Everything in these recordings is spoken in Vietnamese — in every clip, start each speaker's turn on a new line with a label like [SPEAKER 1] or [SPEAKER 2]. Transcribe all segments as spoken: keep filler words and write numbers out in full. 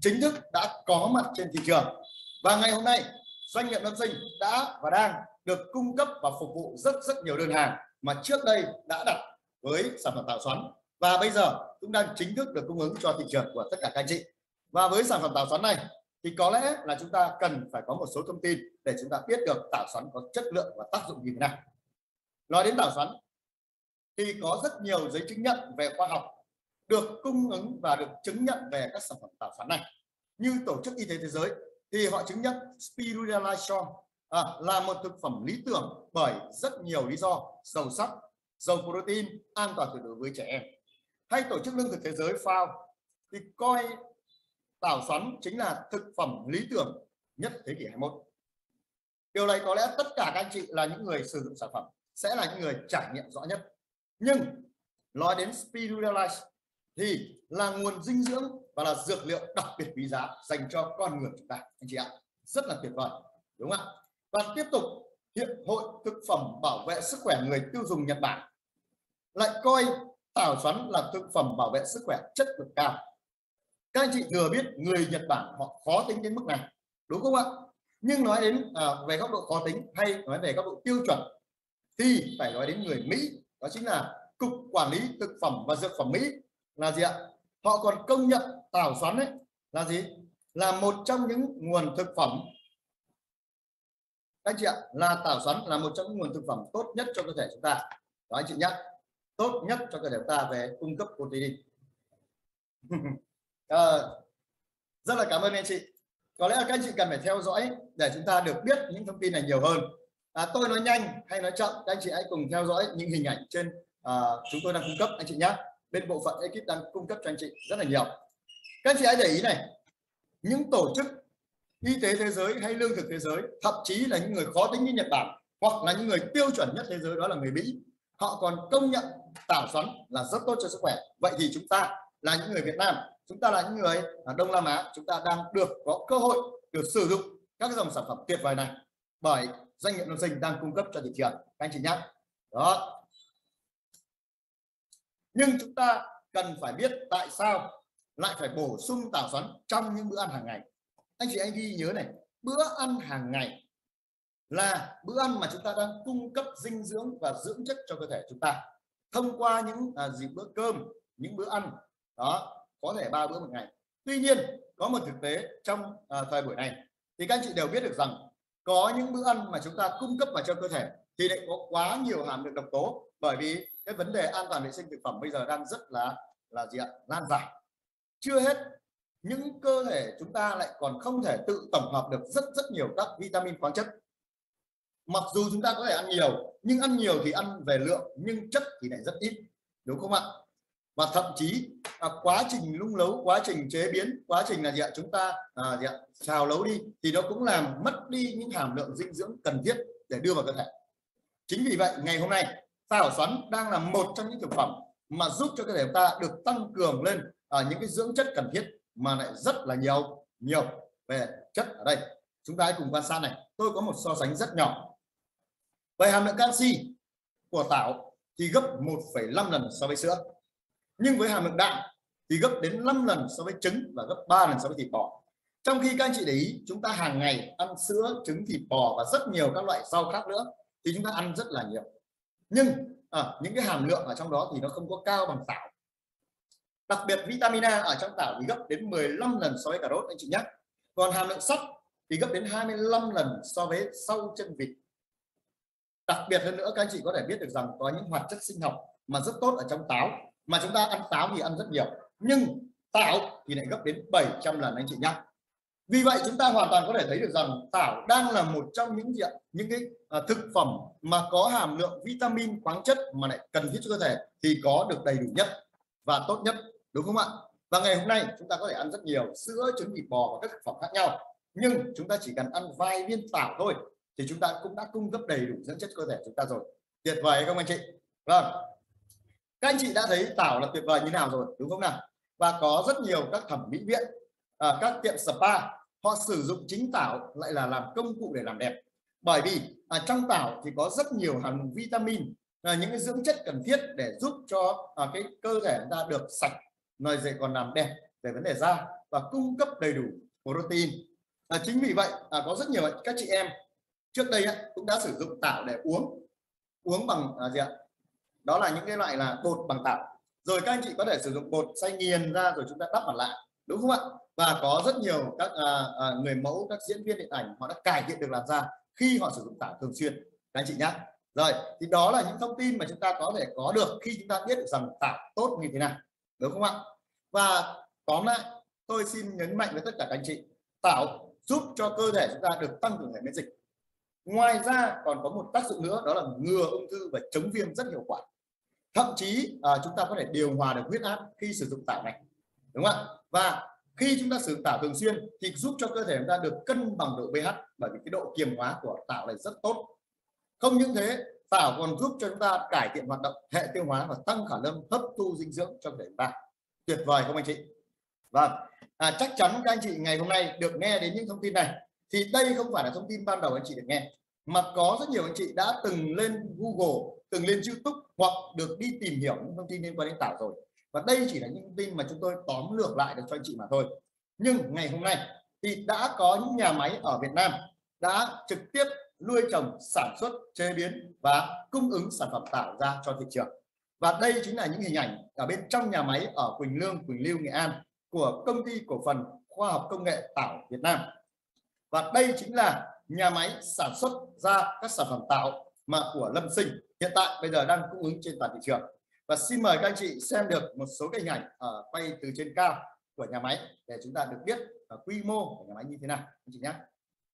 [SPEAKER 1] chính thức đã có mặt trên thị trường. Và ngày hôm nay doanh nghiệp Lâm Sinh đã và đang được cung cấp và phục vụ rất rất nhiều đơn hàng mà trước đây đã đặt với sản phẩm tảo xoắn, và bây giờ cũng đang chính thức được cung ứng cho thị trường của tất cả các anh chị. Và với sản phẩm tảo xoắn này thì có lẽ là chúng ta cần phải có một số thông tin để chúng ta biết được tảo xoắn có chất lượng và tác dụng như thế nào. Nói đến tảo xoắn thì có rất nhiều giấy chứng nhận về khoa học được cung ứng và được chứng nhận về các sản phẩm tảo xoắn này. Như Tổ chức Y tế Thế giới thì họ chứng nhận Spirulina Shoal à, là một thực phẩm lý tưởng bởi rất nhiều lý do: giàu sắt, giàu protein, an toàn tuyệt đối với trẻ em. Hay Tổ chức Lương thực Thế giới F A O thì coi tảo xoắn chính là thực phẩm lý tưởng nhất thế kỷ hai mươi mốt. Điều này có lẽ tất cả các anh chị là những người sử dụng sản phẩm sẽ là những người trải nghiệm rõ nhất. Nhưng nói đến Spirulina thì là nguồn dinh dưỡng và là dược liệu đặc biệt quý giá dành cho con người chúng ta, anh chị ạ, rất là tuyệt vời, đúng không ạ? Và tiếp tục, Hiệp hội Thực phẩm Bảo vệ Sức khỏe Người tiêu dùng Nhật Bản lại coi tảo xoắn là thực phẩm bảo vệ sức khỏe chất lượng cao. Các anh chị thừa biết người Nhật Bản họ khó tính đến mức này, đúng không ạ? Nhưng nói đến à, về góc độ khó tính hay nói về góc độ tiêu chuẩn thì phải nói đến người Mỹ, đó chính là Cục Quản lý Thực phẩm và Dược phẩm Mỹ là gì ạ? Họ còn công nhận tảo xoắn ấy là gì? Là một trong những nguồn thực phẩm, anh chị ạ, là tảo xoắn là một trong những nguồn thực phẩm tốt nhất cho cơ thể chúng ta. Đó anh chị nhé, tốt nhất cho cơ thể chúng ta về cung cấp protein. à, rất là cảm ơn anh chị. Có lẽ là các anh chị cần phải theo dõi để chúng ta được biết những thông tin này nhiều hơn. À, tôi nói nhanh hay nói chậm, các anh chị hãy cùng theo dõi những hình ảnh trên à, chúng tôi đang cung cấp anh chị nhé. Bên bộ phận ekip đang cung cấp cho anh chị rất là nhiều. Các anh chị hãy để ý này, những tổ chức Y tế Thế giới hay Lương thực Thế giới, thậm chí là những người khó tính như Nhật Bản hoặc là những người tiêu chuẩn nhất thế giới đó là người Mỹ, họ còn công nhận tảo xoắn là rất tốt cho sức khỏe. Vậy thì chúng ta là những người Việt Nam, chúng ta là những người ở Đông Nam Á, chúng ta đang được có cơ hội được sử dụng các dòng sản phẩm tuyệt vời này bởi doanh nghiệp Lâm Sinh đang cung cấp cho thị trường, các anh chị nhé. Đó. Nhưng chúng ta cần phải biết tại sao lại phải bổ sung tảo xoắn trong những bữa ăn hàng ngày. Anh chị anh ghi nhớ này, bữa ăn hàng ngày là bữa ăn mà chúng ta đang cung cấp dinh dưỡng và dưỡng chất cho cơ thể chúng ta thông qua những à, gì bữa cơm, những bữa ăn đó, có thể ba bữa một ngày. Tuy nhiên có một thực tế trong à, thời buổi này thì các anh chị đều biết được rằng có những bữa ăn mà chúng ta cung cấp vào cho cơ thể thì lại có quá nhiều hàm lượng độc tố, bởi vì cái vấn đề an toàn vệ sinh thực phẩm bây giờ đang rất là là gì ạ, lan giải. Chưa hết, những cơ thể chúng ta lại còn không thể tự tổng hợp được rất rất nhiều các vitamin khoáng chất. Mặc dù chúng ta có thể ăn nhiều, nhưng ăn nhiều thì ăn về lượng nhưng chất thì lại rất ít, đúng không ạ? Và thậm chí à, quá trình nung nấu, quá trình chế biến, quá trình là gì ạ, chúng ta à, gì ạ, xào nấu đi thì nó cũng làm mất đi những hàm lượng dinh dưỡng cần thiết để đưa vào cơ thể. Chính vì vậy ngày hôm nay tảo xoắn đang là một trong những thực phẩm mà giúp cho cơ thể chúng ta được tăng cường lên à, những cái dưỡng chất cần thiết mà lại rất là nhiều nhiều về chất ở đây. Chúng ta hãy cùng quan sát này, tôi có một so sánh rất nhỏ về hàm lượng canxi của tảo thì gấp một phẩy năm lần so với sữa, nhưng với hàm lượng đạm thì gấp đến năm lần so với trứng và gấp ba lần so với thịt bò. Trong khi các anh chị để ý, chúng ta hàng ngày ăn sữa, trứng, thịt bò và rất nhiều các loại rau khác nữa thì chúng ta ăn rất là nhiều, nhưng à, những cái hàm lượng ở trong đó thì nó không có cao bằng tảo. Đặc biệt vitamin A ở trong tảo thì gấp đến mười lăm lần so với cà rốt anh chị nhé. Còn hàm lượng sắt thì gấp đến hai mươi lăm lần so với sau chân vịt. Đặc biệt hơn nữa, các anh chị có thể biết được rằng có những hoạt chất sinh học mà rất tốt ở trong táo, mà chúng ta ăn táo thì ăn rất nhiều, nhưng tảo thì lại gấp đến bảy trăm lần anh chị nhé. Vì vậy chúng ta hoàn toàn có thể thấy được rằng tảo đang là một trong những diện những cái uh, thực phẩm mà có hàm lượng vitamin khoáng chất mà lại cần thiết cho cơ thể thì có được đầy đủ nhất và tốt nhất, đúng không ạ? Và ngày hôm nay chúng ta có thể ăn rất nhiều sữa, trứng, thịt bò và các thực phẩm khác nhau, nhưng chúng ta chỉ cần ăn vài viên tảo thôi thì chúng ta cũng đã cung cấp đầy đủ dưỡng chất cơ thể chúng ta rồi. Tuyệt vời không anh chị? Vâng, các anh chị đã thấy tảo là tuyệt vời như nào rồi, đúng không nào? Và có rất nhiều các thẩm mỹ viện, à, các tiệm spa họ sử dụng chính tảo lại là làm công cụ để làm đẹp, bởi vì à, trong tảo thì có rất nhiều hàm lượng vitamin, à, những cái dưỡng chất cần thiết để giúp cho à, cái cơ thể chúng ta được sạch, rồi dễ còn làm đẹp về vấn đề da, và cung cấp đầy đủ protein. À, chính vì vậy à, có rất nhiều các chị em trước đây á, cũng đã sử dụng tảo để uống uống bằng à, gì ạ? Đó là những cái loại là bột bằng tảo. Rồi các anh chị có thể sử dụng bột xay nghiền ra rồi chúng ta đắp mặt lại, đúng không ạ? Và có rất nhiều các à, à, người mẫu, các diễn viên điện ảnh họ đã cải thiện được làn da khi họ sử dụng tảo thường xuyên, các anh chị nhé. Rồi thì đó là những thông tin mà chúng ta có thể có được khi chúng ta biết được rằng tảo tốt như thế nào, đúng không ạ? Và tóm lại tôi xin nhấn mạnh với tất cả các anh chị, tảo giúp cho cơ thể chúng ta được tăng cường hệ miễn dịch. Ngoài ra còn có một tác dụng nữa, đó là ngừa ung thư và chống viêm rất hiệu quả. Thậm chí à, chúng ta có thể điều hòa được huyết áp khi sử dụng tảo này, đúng không ạ? Và khi chúng ta sử dụng tảo thường xuyên thì giúp cho cơ thể chúng ta được cân bằng độ pH, bởi vì cái độ kiềm hóa của tảo này rất tốt. Không những thế, tảo còn giúp cho chúng ta cải thiện hoạt động hệ tiêu hóa và tăng khả năng hấp thu dinh dưỡng cho cơ thể chúng ta. Tuyệt vời không anh chị? Vâng, à, chắc chắn các anh chị ngày hôm nay được nghe đến những thông tin này thì đây không phải là thông tin ban đầu anh chị được nghe, mà có rất nhiều anh chị đã từng lên Google, từng lên YouTube hoặc được đi tìm hiểu những thông tin liên quan đến tảo rồi. Và đây chỉ là những thông tin mà chúng tôi tóm lược lại được cho anh chị mà thôi. Nhưng ngày hôm nay thì đã có những nhà máy ở Việt Nam đã trực tiếp nuôi trồng, sản xuất, chế biến và cung ứng sản phẩm tảo ra cho thị trường. Và đây chính là những hình ảnh ở bên trong nhà máy ở Quỳnh Lương, Quỳnh Lưu, Nghệ An của Công ty Cổ phần Khoa học Công nghệ Tảo Việt Nam. Và đây chính là nhà máy sản xuất ra các sản phẩm tảo mà của Lâm Sinh hiện tại bây giờ đang cung ứng trên toàn thị trường. Và xin mời các anh chị xem được một số cái hình ảnh ở quay từ trên cao của nhà máy để chúng ta được biết ở quy mô của nhà máy như thế nào anh chị nhé.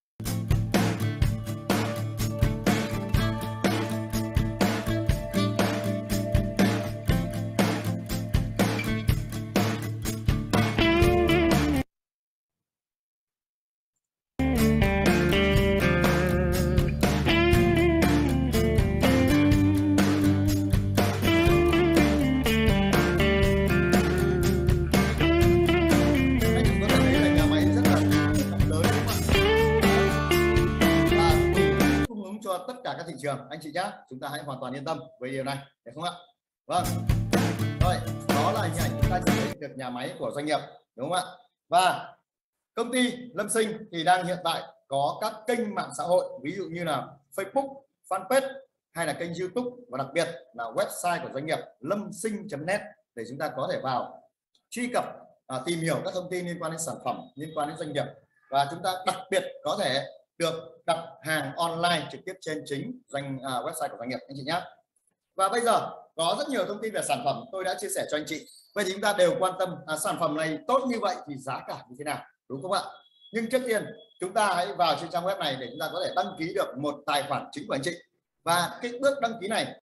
[SPEAKER 1] Tất cả các thị trường anh chị nhé, chúng ta hãy hoàn toàn yên tâm với điều này, được không ạ? Vâng, rồi đó là hình ảnh chúng ta thấy được nhà máy của doanh nghiệp, đúng không ạ? Và công ty Lâm Sinh thì đang hiện tại có các kênh mạng xã hội, ví dụ như là Facebook, fanpage hay là kênh YouTube, và đặc biệt là website của doanh nghiệp lâm sinh chấm net để chúng ta có thể vào truy cập, à, tìm hiểu các thông tin liên quan đến sản phẩm, liên quan đến doanh nghiệp, và chúng ta đặc biệt có thể được đặt hàng online trực tiếp trên chính doanh à, website của doanh nghiệp anh chị nhé. Và bây giờ có rất nhiều thông tin về sản phẩm tôi đã chia sẻ cho anh chị. Vậy thì chúng ta đều quan tâm à, sản phẩm này tốt như vậy thì giá cả như thế nào, đúng không ạ? Nhưng trước tiên chúng ta hãy vào trên trang web này để chúng ta có thể đăng ký được một tài khoản chính của anh chị. Và cái bước đăng ký này